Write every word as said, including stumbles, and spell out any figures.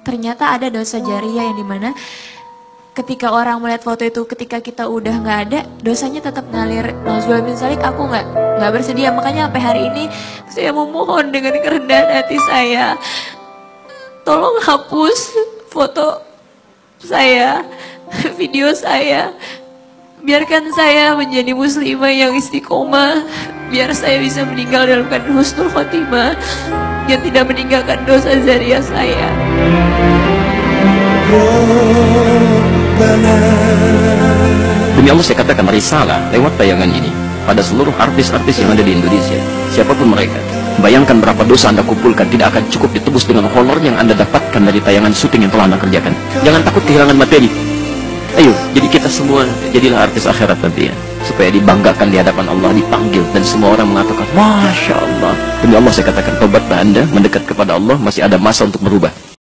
ternyata ada dosa jariah yang dimana ketika orang melihat foto itu, ketika kita udah nggak ada, dosanya tetap ngalir. Nauzubillah min dzalik, aku nggak nggak bersedia. Makanya sampai hari ini saya memohon dengan kerendahan hati saya, tolong hapus foto saya, video saya. Biarkan saya menjadi muslimah yang istiqomah, biar saya bisa meninggal dalam keadaan husnul khotimah, yang tidak meninggalkan dosa jariah saya. Demi Allah saya katakan risalah lewat tayangan ini pada seluruh artis-artis yang ada di Indonesia, siapapun mereka. Bayangkan berapa dosa Anda kumpulkan, tidak akan cukup ditebus dengan honor yang Anda dapatkan dari tayangan syuting yang telah Anda kerjakan. Jangan takut kehilangan materi. Ayo, jadi kita semua jadilah artis akhirat nanti ya, supaya dibanggakan di hadapan Allah, dipanggil dan semua orang mengatakan Masya Allah. Demi Allah saya katakan, tobatlah Anda, mendekat kepada Allah, masih ada masa untuk merubah.